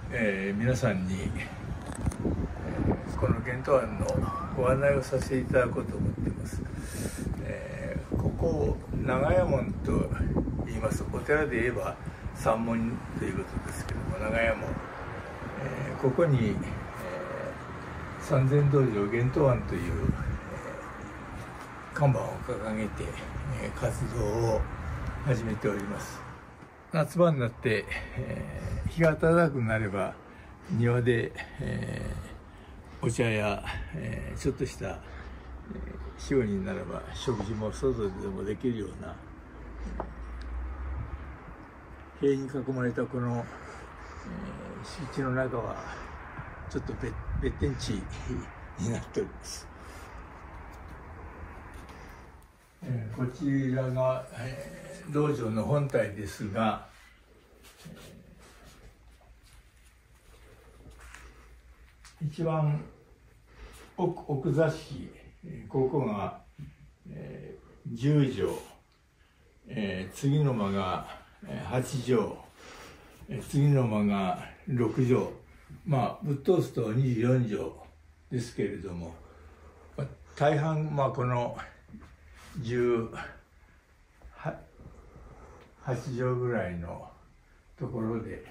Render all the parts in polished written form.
皆さんに、この玄都湾のご案内をさせていただこうと思っています。ここ長屋門と言います。お寺で言えば三門ということですけども、長屋門、ここに、三千道場玄都湾という、看板を掲げて、活動を始めております。夏場になって、日が暖かくなれば庭で、お茶や、ちょっとした、潮になれば食事も外でもできるような、塀に囲まれたこの、敷地の中はちょっと別天地になっております。こちらが、道場の本体ですが、一番奥座敷、ここが、10畳、次の間が8畳、次の間が6畳、まあぶっ通すと24畳ですけれども、大半、この18畳ぐらいのところで、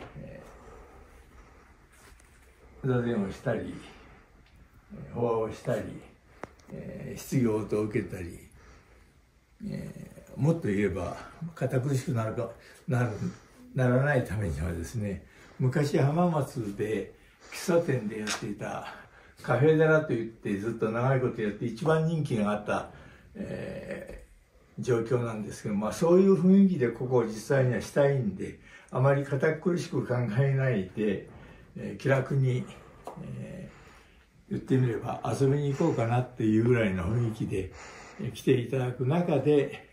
座禅をしたり、法話をしたり、質疑応答を受けたり、もっと言えば堅苦しくならないためにはですね、昔浜松で喫茶店でやっていたカフェ寺といってずっと長いことやって一番人気があった、状況なんですけど、そういう雰囲気でここを実際にはしたいんで、あまり堅苦しく考えないで、気楽に、言ってみれば遊びに行こうかなっていうぐらいの雰囲気で来ていただく中で、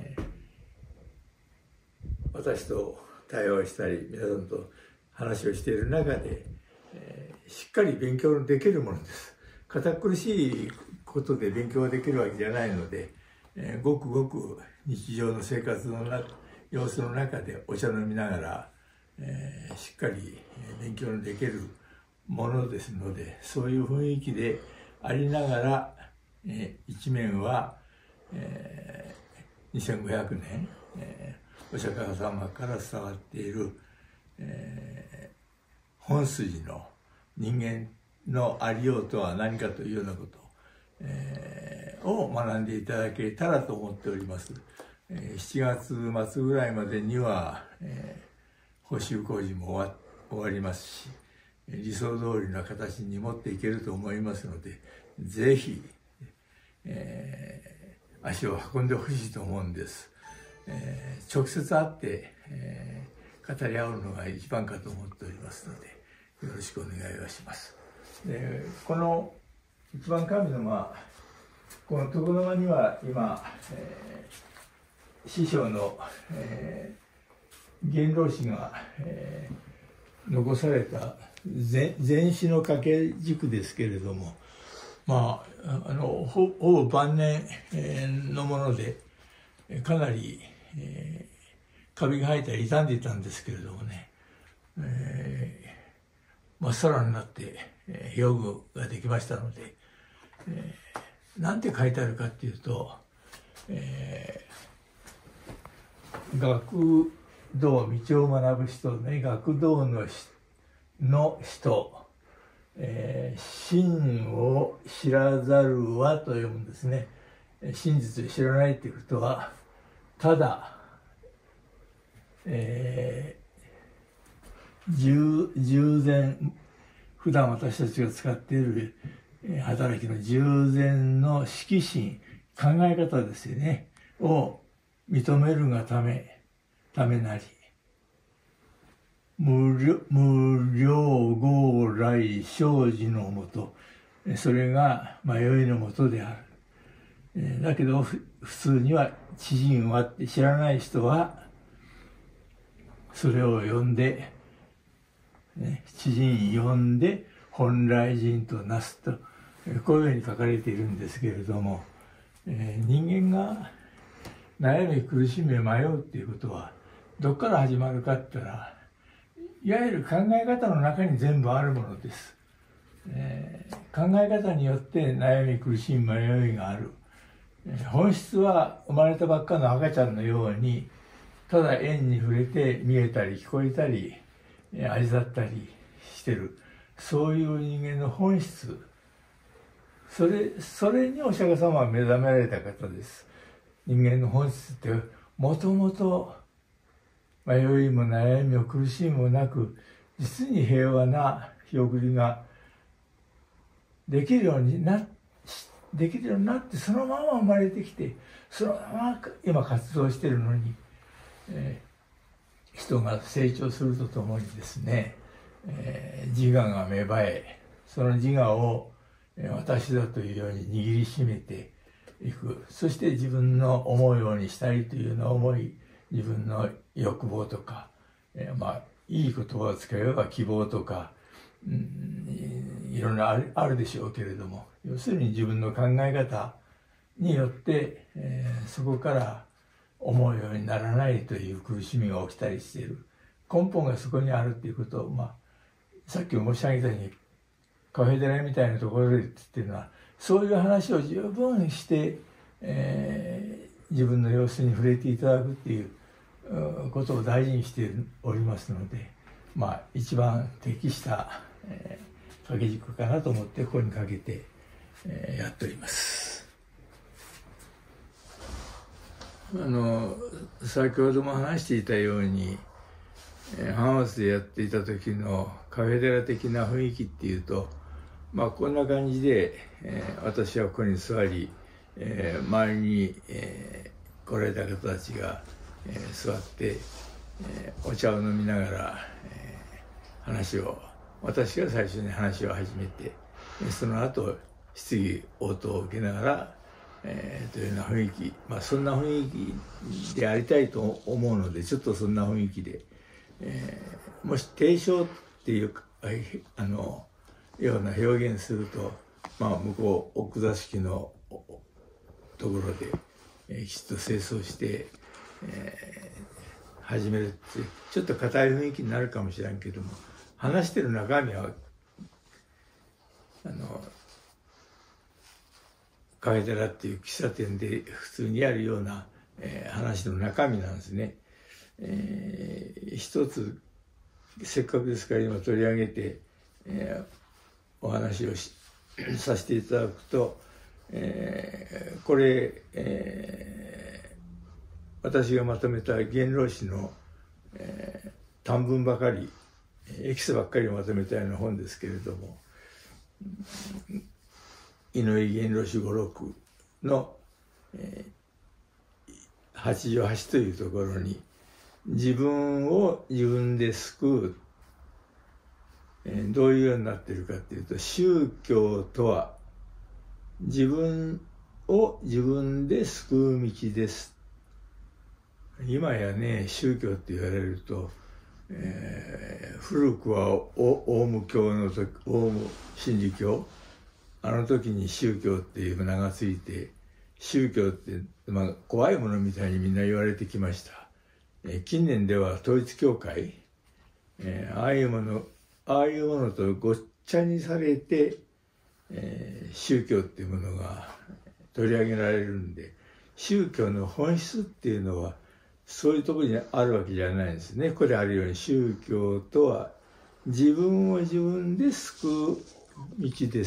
私と対話をしたり皆さんと話をしている中で、しっかり勉強できるものです。堅苦しいことで勉強ができるわけじゃないので、ごくごく日常の生活の様子の中でお茶飲みながら、しっかり勉強のできるものですので、そういう雰囲気でありながら、一面は、2500年、お釈迦様から伝わっている、本筋の人間のありようとは何かというようなことを学んでいただけたらと思っております。7月末ぐらいまでには、補修工事も終わりますし、理想通りの形に持っていけると思いますので、ぜひ、足を運んでほしいと思うんです。直接会って、語り合うのが一番かと思っておりますので、よろしくお願いをします。この一番神の間、この床の間には今、師匠の、元老師が、残された禅師の掛け軸ですけれども、ほぼ晩年のもので、かなり、カビが生えたり傷んでいたんですけれどもね、真っさらになって表具ができましたので、なんて書いてあるかっていうと、学道、道を学ぶ人ね、学道の人、真を知らざるはと読むんですね。真実を知らないということは、ただ、従前、普段私たちが使っている働きの従前の色心、考え方ですよね、を認めるがためなり、無量豪来生死のもと、それが迷いのもとである。だけど普通には知人はって知らない人はそれを読んで、知人読んで本来人となすと、こういうふうに書かれているんですけれども、人間が悩み苦しみ迷うっていうことはどこから始まるかって言ったら、 いわゆる考え方の中に全部あるものです。考え方によって悩み苦しみ迷いがある。本質は生まれたばっかの赤ちゃんのようにただ縁に触れて見えたり聞こえたり味わったりしてる、そういう人間の本質、それにお釈迦様は目覚められた方です。人間の本質ってもともと迷いも悩みも苦しみもなく、実に平和な日送りができるようになってそのまま生まれてきて、そのまま今活動しているのに、人が成長するとともにですね、自我が芽生え、その自我を私だというように握りしめていく。そして自分の思うようにしたいというような思い、自分の欲望とか、いい言葉を使えば希望とか、いろんなあるでしょうけれども、要するに自分の考え方によって、そこから思うようにならないという苦しみが起きたりしている。根本がそこにあるっていうことを、さっき申し上げたようにカフェ寺みたいなところでっていうのは、そういう話を十分して、自分の様子に触れていただくっていうことを大事にしておりますので、一番適した、掛け軸かなと思ってここにかけて、やっております。先ほども話していたように、浜松でやっていた時のカフェ寺的な雰囲気っていうと、こんな感じで、私はここに座り、周りに、来られた方たちが、座って、お茶を飲みながら、私が最初に話を始めて、その後質疑応答を受けながら、というような雰囲気、そんな雰囲気でありたいと思うので、ちょっとそんな雰囲気で、もし提唱っていうような表現すると、向こう奥座敷のところで、きちっと清掃して、始めるってちょっと硬い雰囲気になるかもしれんけども、話してる中身はカフェテラっていう喫茶店で普通にやるような、話の中身なんですね。一つせっかくですから今取り上げて、お話をさせていただくと、これ、私がまとめた元老誌の、短文ばかりエキスばっかりをまとめたような本ですけれども、井上元老誌語録の、8条8というところに、自分を自分で救う、どういうようになっているかというと、宗教とは自分を自分で救う道です。今やね、宗教って言われると、古くはオウム教の時、オウム真理教、あの時に宗教っていう名がついて、宗教って、怖いものみたいにみんな言われてきました。近年では統一教会、ああいうものとごっちゃにされて、宗教っていうものが取り上げられるんで、宗教の本質っていうのはそういうところにあるわけじゃないんですね。ここであるように、宗教とは自分を自分で救う道です。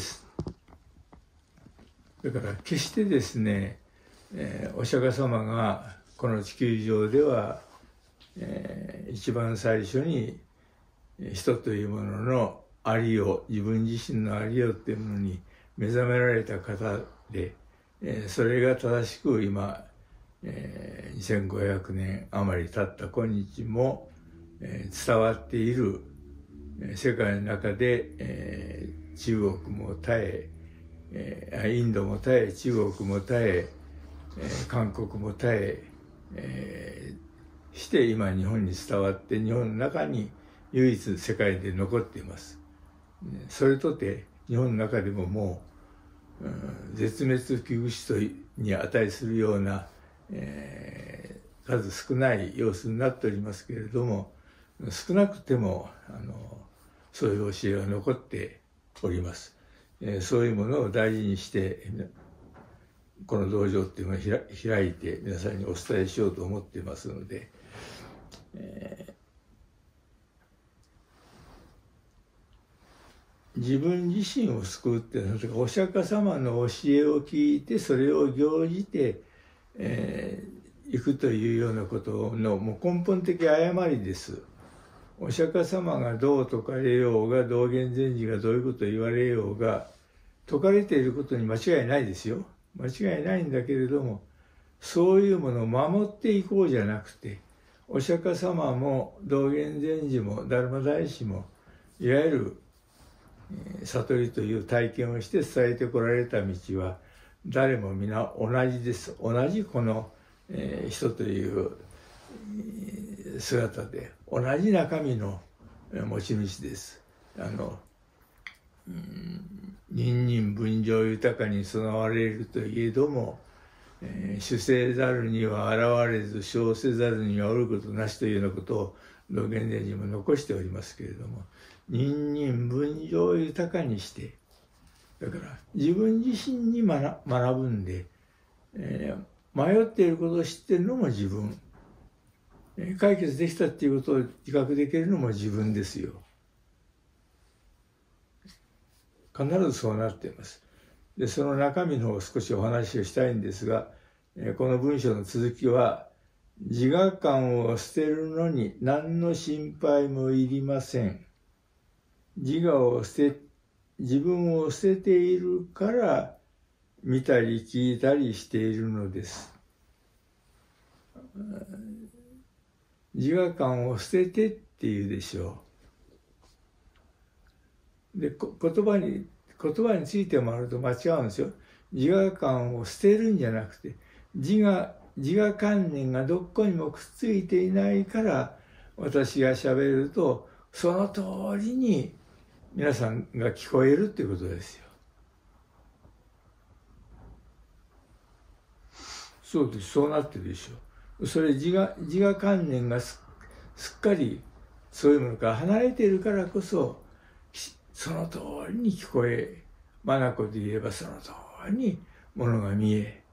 だから決してですね、お釈迦様がこの地球上では、一番最初に人というもののありよう、自分自身のありようっていうものに目覚められた方で、それが正しく今、2500年余り経った今日も、伝わっている世界の中で、中国も耐え、インドも耐え、中国も耐え、韓国も耐え、して今日本に伝わって、日本の中に唯一世界で残っています。それとて日本の中でももう、絶滅危惧種に値するような、数少ない様子になっておりますけれども、 少なくてもそういう教えが残っております。そういうものを大事にしてこの道場っていうのを開いて皆さんにお伝えしようと思っていますので、自分自身を救うっていうのはお釈迦様の教えを聞いてそれを行じていくというようなことのもう根本的誤りです。お釈迦様がどう説かれようが道元禅師がどういうことを言われようが説かれていることに間違いないですよ。間違いないんだけれども、そういうものを守っていこうじゃなくて、お釈迦様も道元禅師も達磨大師もいわゆる悟りという体験をして伝えてこられた道は誰も皆同じです。同じこの人という姿で同じ中身の持ち主です。人人分情豊かに備われるといえども、主せざるには現れず生せざるにはおることなしというようなことを道元禅師も残しておりますけれども、人人分情豊かにして、だから自分自身に学ぶんで、迷っていることを知っているのも自分、解決できたっていうことを自覚できるのも自分ですよ。必ずそうなっています。で、その中身の方を少しお話をしたいんですが、この文章の続きは、自我観を捨てるのに何の心配もいりません。自分を捨てているから見たり聞いたりしているのです。自我観を捨ててっていうでしょう。で、言葉についてもあると間違うんですよ。自我観を捨てるんじゃなくて、自我観念がどこにもくっついていないから私がしゃべるとその通りに皆さんが聞こえるっていうことですよ。そうです。そうなってるでしょ。それ自我観念がすっかりそういうものから離れているからこそその通りに聞こえ、眼で言えばその通りにものが見え、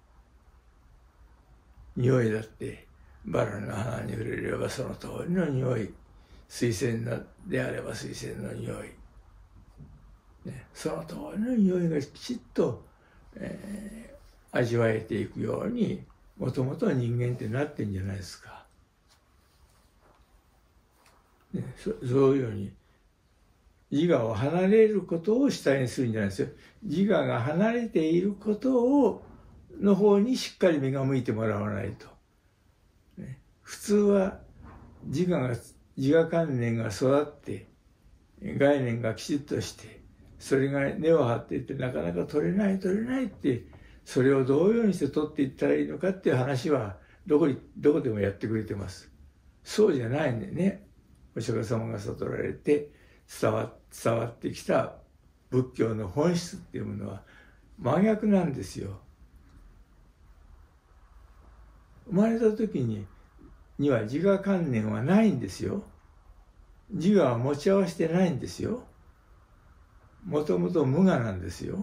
匂いだってバラの花に触れればその通りの匂い、水仙であれば水仙の匂い、その通りの匂いがきちっと、味わえていくようにもともとは人間ってなってんじゃないですか。そういうように自我を離れることを主体にするんじゃないですよ。自我が離れていることの方にしっかり目が向いてもらわないと。普通は自我観念が育って概念がきちっとしてそれが根を張っていってなかなか取れないってそれをどういうようにして取っていったらいいのかっていう話はどこでもやってくれてます。そうじゃないんでね。お釈迦様が悟られて伝わってきた仏教の本質っていうものは真逆なんですよ。生まれた時には自我観念はないんですよ。自我は持ち合わせてないんですよ。もともと無我なんですよ。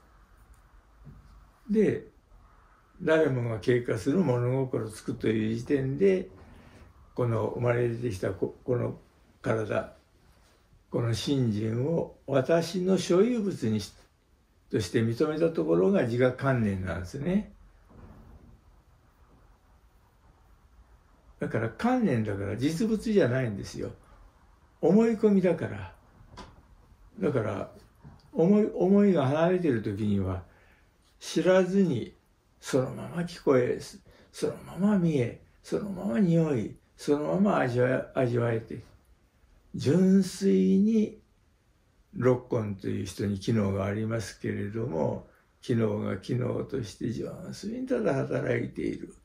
で、誰もが経過する物心つくという時点でこの生まれてきたこの体、この信心を私の所有物として認めたところが自我観念なんですね。だから観念だから実物じゃないんですよ。思い込みだから。だから思いが離れている時には知らずにそのまま聞こえ、そのまま見え、そのまま匂い、そのまま味わえて、純粋に六根という人に機能がありますけれども、機能が機能として純粋にただ働いている。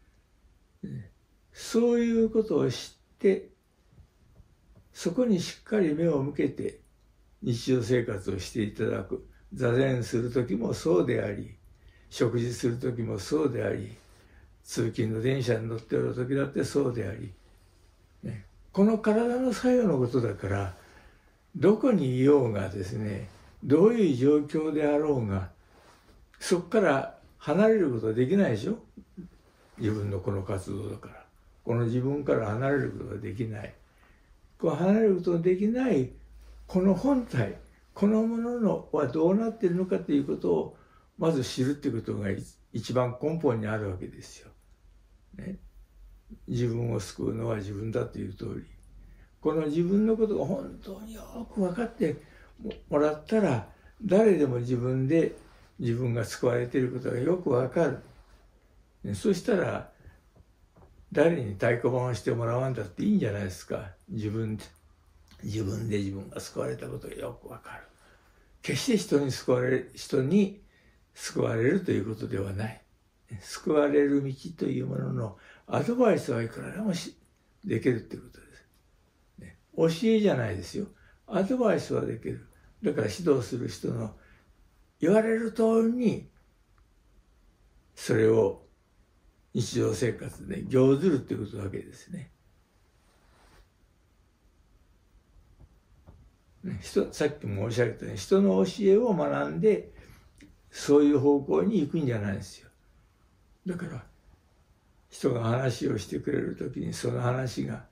そういうことを知って、そこにしっかり目を向けて日常生活をしていただく。座禅する時もそうであり、食事する時もそうであり、通勤の電車に乗っておる時だってそうであり、 この体の作用のことだから、どこにいようがですね、どういう状況であろうが、そこから離れることはできないでしょ。自分のこの活動だから。この自分から離れることができない。こう離れることができない、この本体、このものはどうなっているのかということを、まず知るということが一番根本にあるわけですよ。ね。自分を救うのは自分だという通り。この自分のことが本当によく分かってもらったら、誰でも自分が救われていることがよく分かる。そしたら、誰に太鼓判をしてもらわんだっていいんじゃないですか。自分が救われたことがよく分かる。決して人に救われるということではない。救われる道というもののアドバイスはいくらでもできるということです。教えじゃないですよ。アドバイスはできる。だから指導する人の言われる通りに、それを日常生活で行ずるということだけですね。さっきも申し上げたように、人の教えを学んで、そういう方向に行くんじゃないですよ。だから、人が話をしてくれるときに、その話が、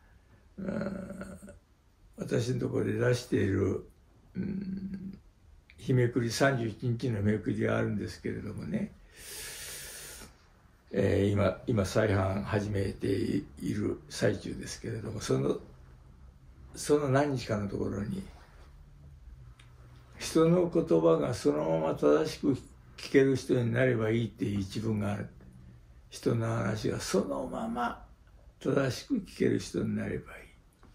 私のところで出している、日めくり、31日の日めくりがあるんですけれどもね、今再販始めている最中ですけれども、その何日かのところに、人の言葉がそのまま正しく聞ける人になればいいっていう一文がある。人の話がそのまま正しく聞ける人になればいい。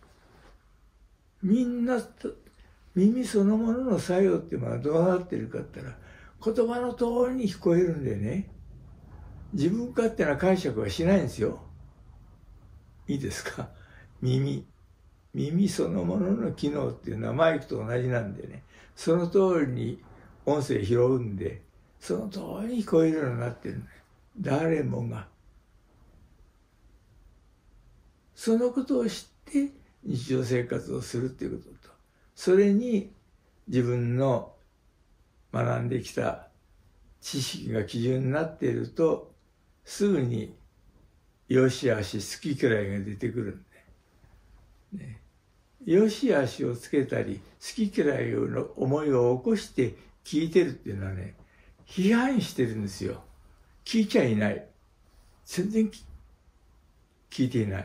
みんな耳そのものの作用っていうのはどうなってるかって言ったら、言葉の通りに聞こえるんでね、自分勝手な解釈はしないんですよ。いいですか。耳そのものの機能っていうのはマイクと同じなんでね、その通りに音声拾うんで、その通りに聞こえるようになってるんだよ。誰もが。そのことを知って日常生活をするっていうことと、それに自分の学んできた知識が基準になっていると、すぐに良し悪し、好き嫌いが出てくるんで、ね。良し悪しをつけたり、好き嫌いの思いを起こして聞いてるっていうのはね、批判してるんですよ。聞いちゃいない。全然聞いていない。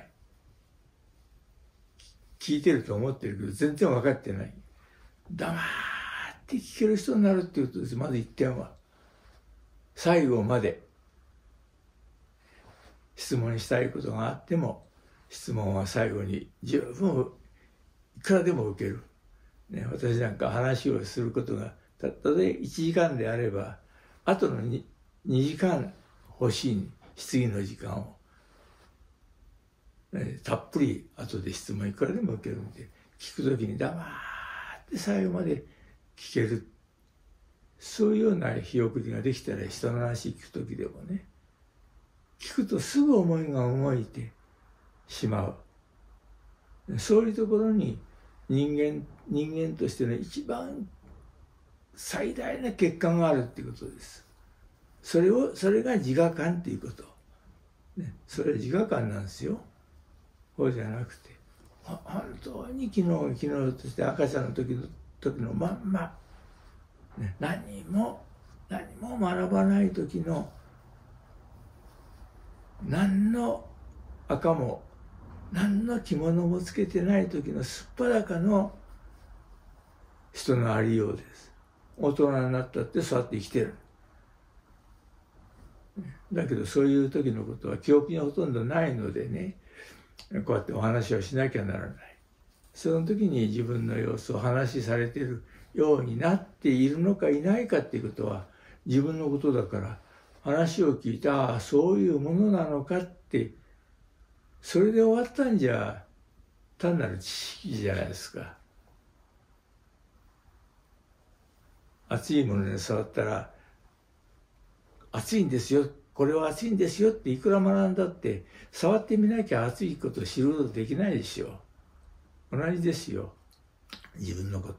聞いてると思ってるけど、全然分かってない。黙って聞ける人になるっていうことです。まず一点は。最後まで質問したいことがあっても、質問は最後に十分いくらでも受ける。ね、私なんか話をすることが、たったで1時間であれば、あとの 2時間欲しい質疑の時間を、ね、たっぷり後で質問いくらでも受けるんで、聞くときに黙って最後まで聞ける。そういうような日送りができたら、人の話聞くときでもね、聞くとすぐ思いが動いてしまう。そういうところに人間としての一番最大な欠陥があるっていうことです。それが自我観っていうこと。ね、それは自我観なんですよ。そうじゃなくて、本当に昨日として赤ちゃんの時のまんま、ね、何も学ばない時の、何の赤も何の着物もつけてない時のすっぱだかの人のありようです。大人になったってそうやって生きてる。だけどそういう時のことは記憶にほとんどないのでね、こうやってお話をしなきゃならない。その時に自分の様子を話しされているようになっているのかいないかっていうことは自分のことだから、話を聞いて、ああそういうものなのかって、それで終わったんじゃ単なる知識じゃないですか。熱いものに触ったら、熱いんですよ、これは熱いんですよっていくら学んだって、触ってみなきゃ熱いことを知ることできないでしょう。 同じですよ、自分のこと。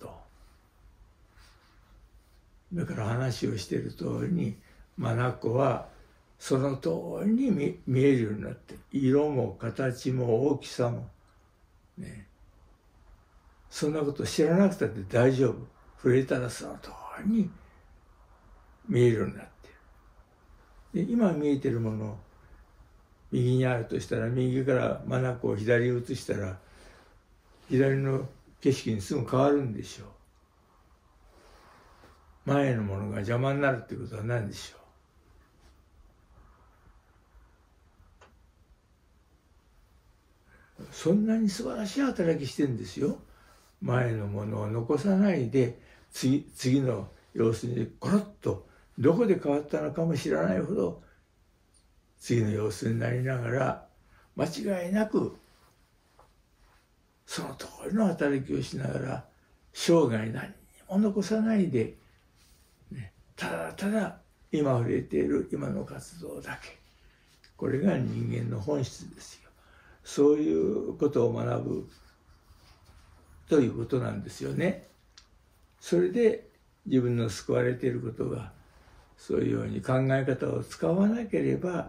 だから話をしている通りに眼はその通りに見えるようになって、色も形も大きさもね、そんなこと知らなくたって大丈夫。触れたらその通りに見えるようになっている。で、今見えてるもの、右にあるとしたら、右から眼を左に移したら、左の景色にすぐ変わるんでしょう。前のものが邪魔になるってことは何でしょう。そんなに素晴らしい働きしてるんですよ。前のものを残さないで、次の様子にコロッとどこで変わったのかも知らないほど次の様子になりながら、間違いなくその通りの働きをしながら、生涯何にも残さないで、ね、ただただ今触れている今の活動だけ、これが人間の本質ですよ。そういうことを学ぶということなんですよね。それで自分の救われていることが、そういうように考え方を使わなければ、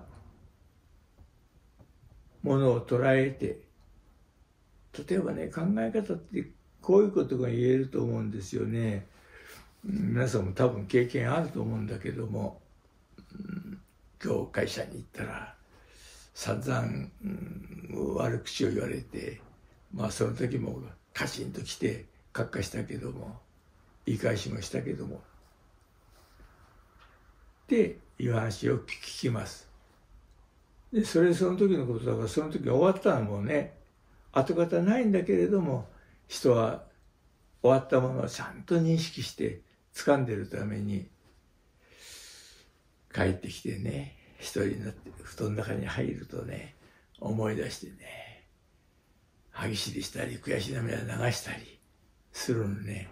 ものを捉えて、例えばね、考え方ってこういうことが言えると思うんですよね。皆さんも多分経験あると思うんだけども、今日会社に行ったら散々、悪口を言われて、まあその時もカチンときて閣下したけども、言い返しもしたけどもっていう話を聞きます。でその時のことだから、その時終わったのもね、跡形ないんだけれども、人は終わったものをちゃんと認識して掴んでるために、帰ってきてね、一人になって布団の中に入るとね、思い出してね、歯ぎしりしたり悔し涙流したりするのね。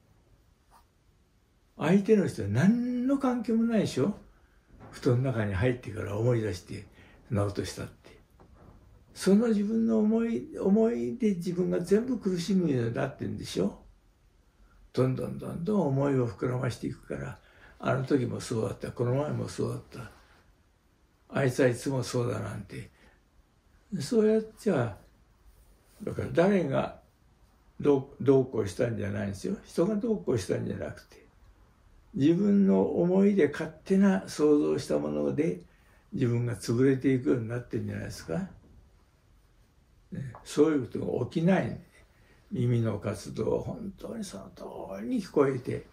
相手の人は何の関係もないでしょ。布団の中に入ってから思い出してそんなことしたって。その自分の思いで自分が全部苦しむようになってるんでしょ。どんどん思いを膨らましていくから、あの時もそうだった、この前もそうだった、あいつはいつもそうだなんて、そうやっちゃ、だから誰がどうこうしたんじゃないんですよ。人がどうこうしたんじゃなくて、自分の思いで勝手な想像したもので自分が潰れていくようになってるんじゃないですか。そういうことが起きない。耳の活動は本当にその通りに聞こえて、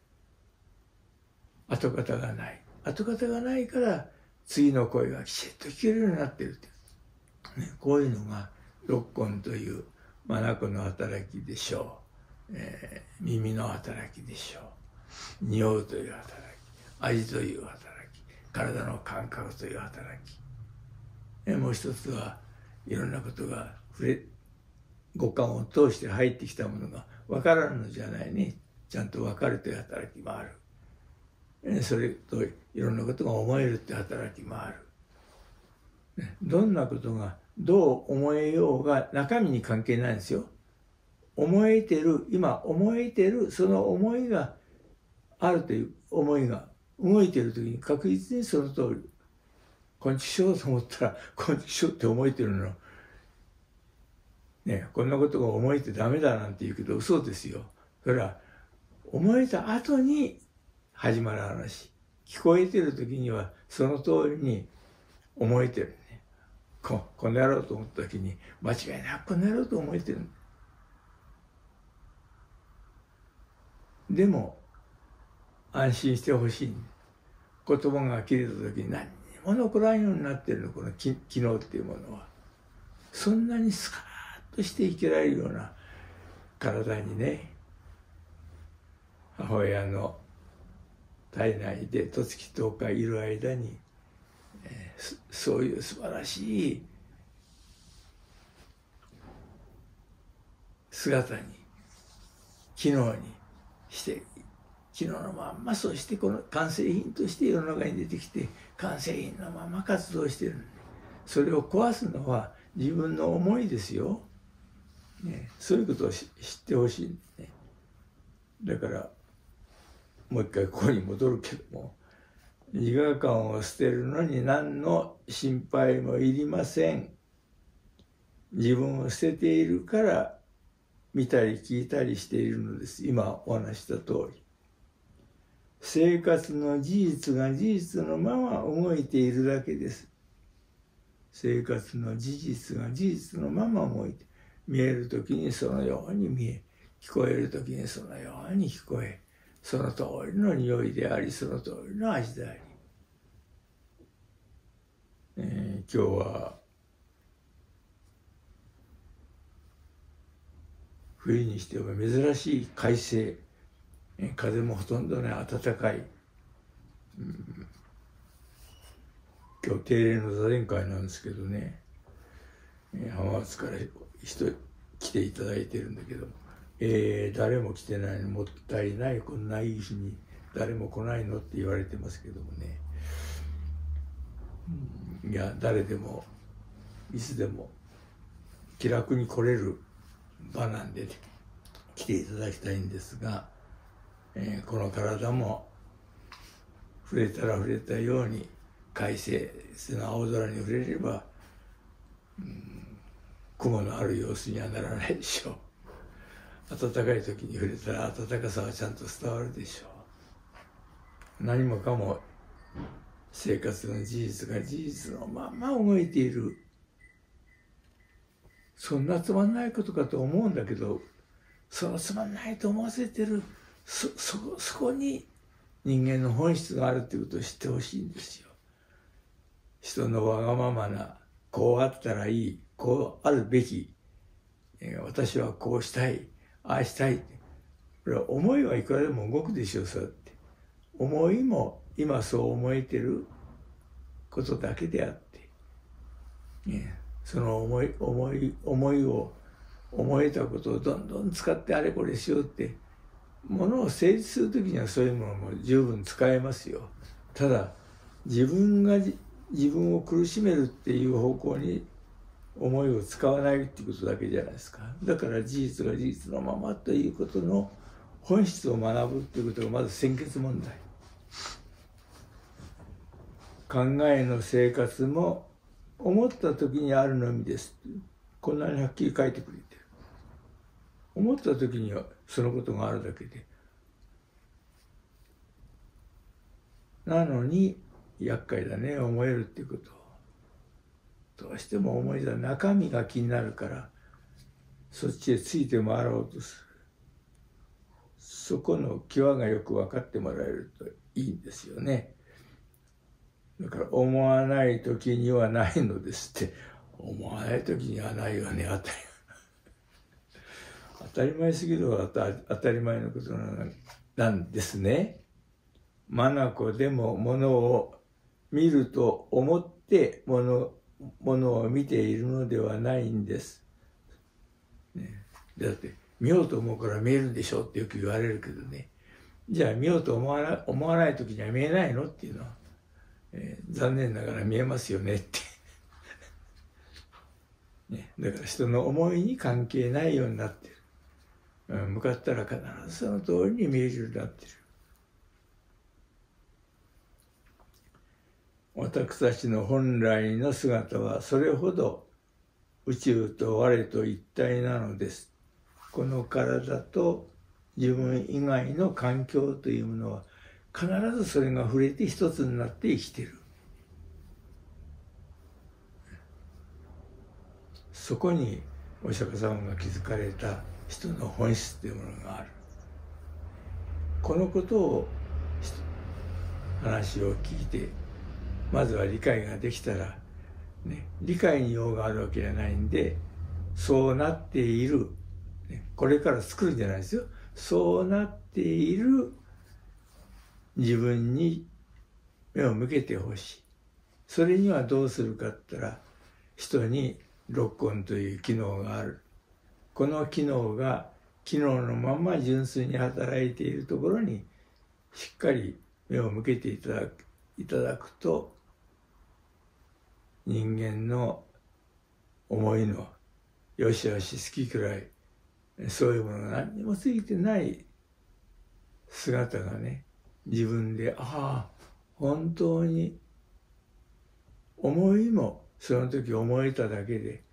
跡形がない。跡形がないから次の声がきちっと聞けるようになってるって、こういうのが六根という眼の働きでしょう、耳の働きでしょう、匂うという働き、味という働き、体の感覚という働き、もう一つはいろんなことが五感を通して入ってきたものが分からんのじゃないね。ちゃんと分かるという働きもある。それといろんなことが思えるって働きもある。どんなことがどう思えようが中身に関係ないんですよ。思えてる、今思えてるその思いがあるという思いが動いてる時に確実にその通り、こんちきしょうと思ったらこんちきしょうって思えてるの。ね、こんなことが思えてダメだなんて言うけど嘘ですよ。それは思えた後に始まる話。聞こえてる時にはその通りに思えてるね。この野郎と思った時に間違いなくこの野郎と思えてる。でも安心してほしい。言葉が切れた時に何にも残らんようになってるの、この機能っていうものは。そんなにスカーッとして生きられるような体にね、母親の体内で十月10日いる間に、そういう素晴らしい姿に機能にして機能のまんま、そしてこの完成品として世の中に出てきて完成品のまま活動してる。それを壊すのは自分の思いですよ。 ね、そういうことを知ってほしいんですね。だからもう一回ここに戻るけども、自我感を捨てるのに何の心配もいりません。自分を捨てているから見たり聞いたりしているのです。今お話した通り。生活の事実が事実のまま動いているだけです。生活の事実が事実のまま動いて、見えるときにそのように見え、聞こえるときにそのように聞こえ、その通りの匂いであり、その通りの味であり。今日は冬にしては珍しい快晴、風もほとんどね、暖かい、今日定例の座談会なんですけどね、浜松から人来ていただいてるんだけども、誰も来てないのもったいない、こんないい日に誰も来ないのって言われてますけどもね、いや誰でもいつでも気楽に来れる場なんで、ね、来ていただきたいんですが、この体も触れたら触れたように快晴な青空に触れれば、雲のある様子にはならないでしょう。暖かい時に触れたら暖かさはちゃんと伝わるでしょう。何もかも生活の事実が事実のまま動いている。そんなつまんないことかと思うんだけど、そのつまんないと思わせてるそこに人間の本質があるということを知ってほしいんですよ。人のわがままな、こうあったらいい、こうあるべき、私はこうしたい、ああしたい。これは思いはいくらでも動くでしょう、そうやって。思いも今そう思えてることだけであって、その思いを思えたことをどんどん使ってあれこれしようって、ものを成立する時にはそういうものも十分使えますよ。ただ自分が自分を苦しめるっていう方向に思いを使わないっていうことだけじゃないですか。だから事実が事実のままということの本質を学ぶっていうことがまず先決問題。考えの生活も思った時にあるのみです。こんなにはっきり書いてくれてる。思った時にはそのことがあるだけで。なのに厄介だね、思えるっていうこと。どうしても思い出中身が気になるからそっちへついて回ろうとする。そこの際がよく分かってもらえるといいんですよね。だから思わない時にはないのですって。思わない時にはないよね、当たり前すぎるは当たり前のことなんですね。眼でも物を見ると思って物を見ているのではないんです。だって見ようと思うから見えるんでしょってよく言われるけどね。じゃあ見ようと思わない時には見えないのっていうのは、残念ながら見えますよねってだから人の思いに関係ないようになってる。向かったら必ずその通りに見えるようになってる。私たちの本来の姿はそれほど宇宙と我と一体なのです。この体と自分以外の環境というものは必ずそれが触れて一つになって生きている。そこにお釈迦様が築かれた人の本質というものがある。このことを話を聞いてまずは理解ができたら、理解に用があるわけじゃないんで、そうなっている、これから作るんじゃないですよ。そうなっている自分に目を向けてほしい。それにはどうするかって言ったら、人に六根という機能がある。この機能が機能のまま純粋に働いているところにしっかり目を向けていただくと、人間の思いのよしよし好き嫌いそういうものが何にもついてない姿がね、自分で、ああ、本当に思いもその時思えただけで、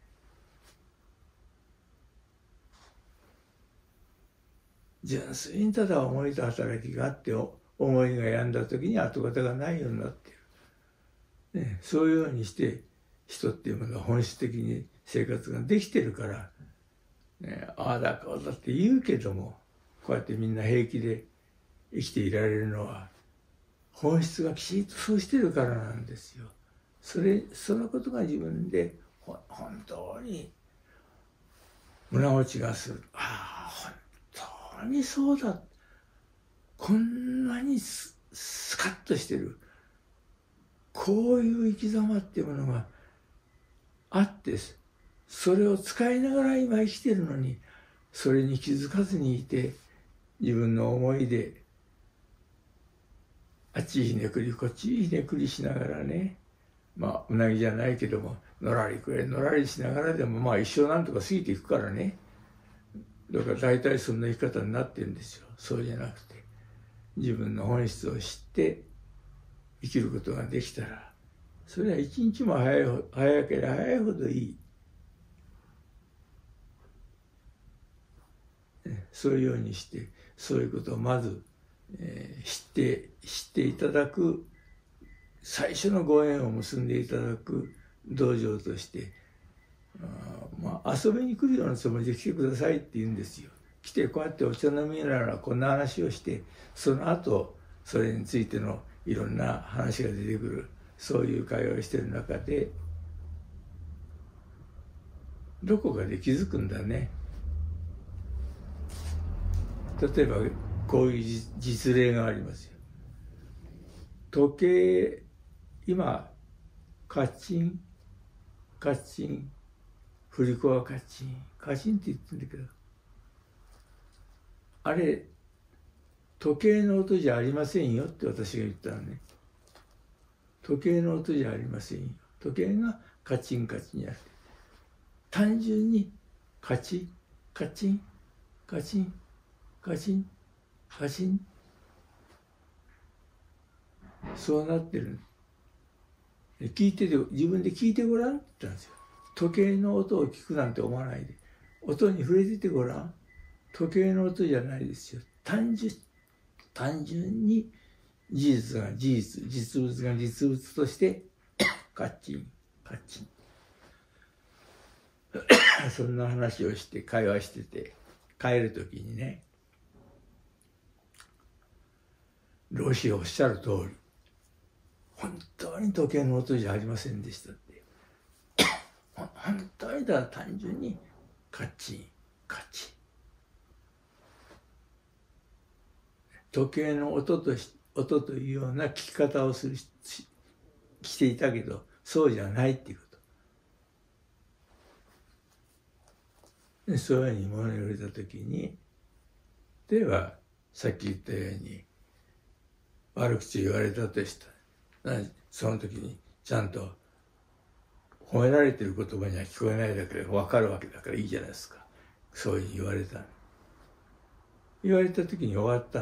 純粋にただ思いと働きがあって、思いが病んだ時に跡形がないようになっている、ね、そういうようにして人っていうものは本質的に生活ができてるから、ね、ああだこうだって言うけども、こうやってみんな平気で生きていられるのは本質がきちっとそうしてるからなんですよ。そのことが自分で本当に胸落ちがする。ああ、本当にそうだ。こんなにスカッとしてる。こういう生き様っていうものがあって、それを使いながら今生きてるのに、それに気づかずにいて、自分の思いであっちひねくりこっちひねくりしながらね、まあうなぎじゃないけどものらりくれのらりしながらでもまあ一生なんとか過ぎていくからね。だから大体そんな生き方になってるんですよ。そうじゃなくて自分の本質を知って生きることができたら、それは一日も早ければ早いほどいい。そういうようにしてそういうことをまず、知っていただく最初のご縁を結んでいただく道場として、まあ、遊びに来るようなつもりで来てくださいって言うんですよ。来てこうやってお茶飲みながらこんな話をして、その後それについてのいろんな話が出てくる、そういう会話をしている中でどこかで気づくんだね。例えばこういう実例がありますよ。時計、今カチンカチン、振り子はカチンカチンって言ってるんだけど、あれ時計の音じゃありませんよって私が言ったのね。時計の音じゃありませんよ。時計がカチンカチンじゃなくて、単純にカチンカチンカチンカチンカチン、そうなってる。聞いてて、自分で聞いてごらんって言ったんですよ。時計の音を聞くなんて思わないで、音に触れててごらん。時計の音じゃないですよ。単純に事実が事実、実物が実物としてカッチンカッチンそんな話をして会話してて、帰る時にね、老子おっしゃる通り、本当に時計の音じゃありませんでしたって。本当にだ、単純にカッチンカッチン、時計の音というような聞き方をしていたけど、そうじゃないっていうこと。でそういうふうに物に触れた時に、例えばさっき言ったように悪口を言われたとしたら、その時にちゃんと褒められてる言葉には聞こえないだけで分かるわけだからいいじゃないですか。そういうふうに言われたの。言われた時に終わったの。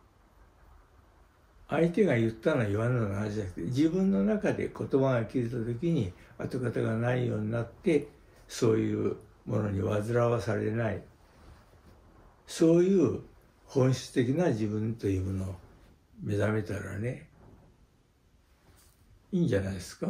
相手が言ったのは言わぬの話じゃなくて、自分の中で言葉が切れた時に跡形がないようになって、そういうものに煩わされない、そういう本質的な自分というものを目覚めたらね、いいんじゃないですか。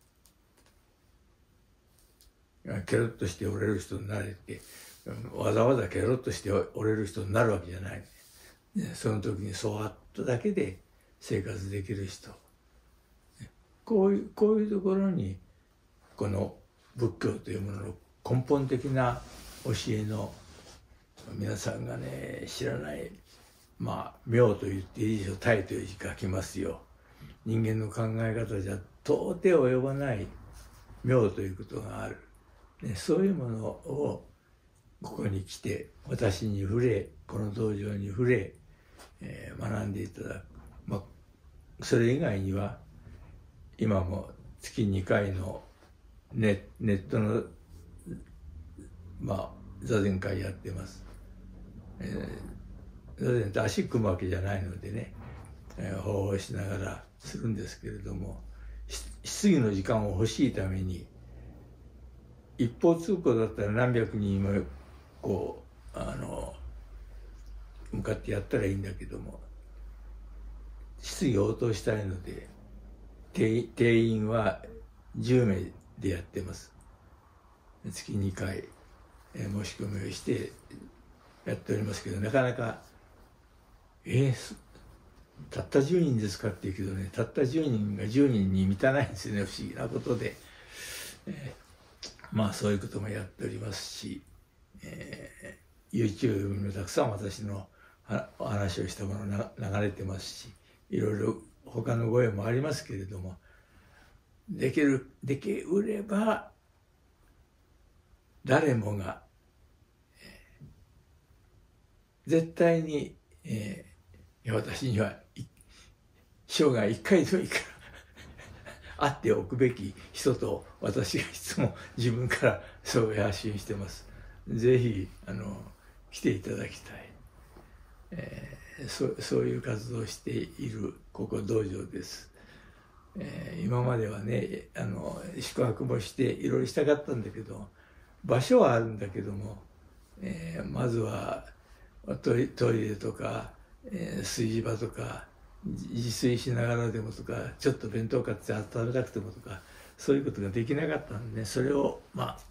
ケロッとしておれる人になれて、わざわざケロッとしておれる人になるわけじゃない。その時にそわっとだけで生活できる人、こういうところにこの仏教というものの根本的な教えの皆さんがね知らない、まあ妙と言っていいでしょう。体という字書きますよ。人間の考え方じゃ到底及ばない妙ということがある、ね、そういうものをここに来て私に触れ、この道場に触れ、学んでいただく。まあ、それ以外には今も月2回のネットの、まあ、座禅会やってます。 足組むわけじゃないのでね、方法しながらするんですけれども、質疑の時間を欲しいために、一方通行だったら何百人もこう向かってやったらいいんだけども、質疑応答したいので定員は10名でやってます。月2回申し込みをしてやっておりますけど、なかなかたった10人ですかって言うけどね、たった10人が10人に満たないんですよね、不思議なことで。まあそういうこともやっておりますし、YouTube にもたくさん私のお話をしたものが流れてますし、いろいろ他の声もありますけれども、できうれば誰もが、絶対に、私には生涯1回でもいいから会っておくべき人と私がいつも自分からそう発信してます。ぜひ来ていただきたい、そういう活動をしているここ道場です。今まではね宿泊もしていろいろしたかったんだけど、場所はあるんだけども、まずはトイレとか、炊事場とか自炊しながらでもとか、ちょっと弁当買って食べたくてもとか、そういうことができなかったんでね、それを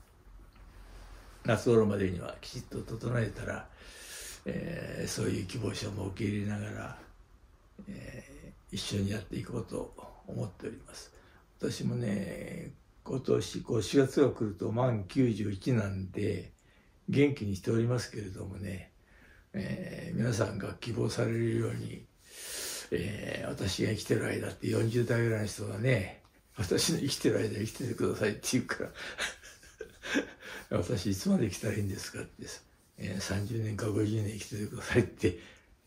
夏頃までにはきちっと整えたら、そういう希望者も受け入れながら、一緒にやっていこうと思っております。私もね、今年4月が来ると満91なんで元気にしておりますけれどもね、皆さんが希望されるように、私が生きてる間って40代ぐらいの人がね、私の生きてる間生きててくださいって言うから私いつまで生きたらいいんですかって、30年か50年生きててくださいって、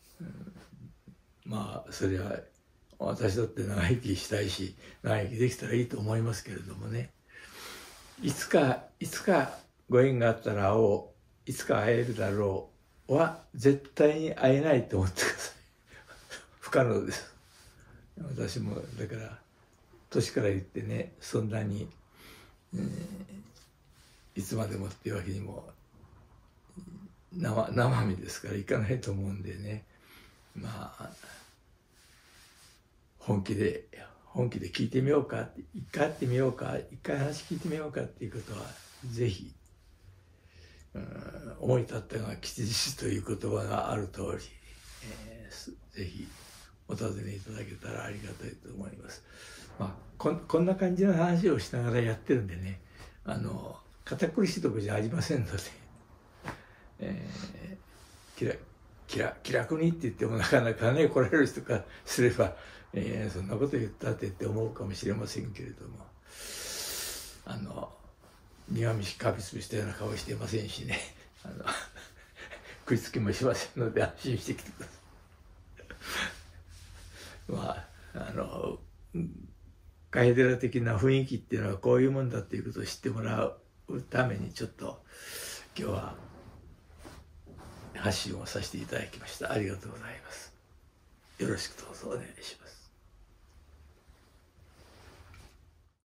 まあそれは私だって長生きしたいし長生きできたらいいと思いますけれどもね、いつかご縁があったら会おう、いつか会えるだろうは絶対に会えないと思ってください。不可能です。私もだから年から言ってね、そんなに、いつまでもっていうわけにも生身ですからいかないと思うんでね、まあ本気で聞いてみようかって、一回会ってみようか、一回話聞いてみようかっていうことはぜひ、思い立ったが吉日という言葉がある通り、ぜひお尋ねいただけたらありがたいと思います。こんな感じの話をしながらやってるんでね、堅苦しいところじゃありませんので、気楽にって言ってもなかなかね、来られる人からすれば、そんなこと言ったって思うかもしれませんけれども、苦虫かびつびしたような顔していませんしね、食いつきもしませんので安心してきてください。カヘデラ的な雰囲気っていうのはこういうもんだっていうことを知ってもらうためにちょっと今日は発信をさせていただきました。ありがとうございます。よろしくどうぞお願いします。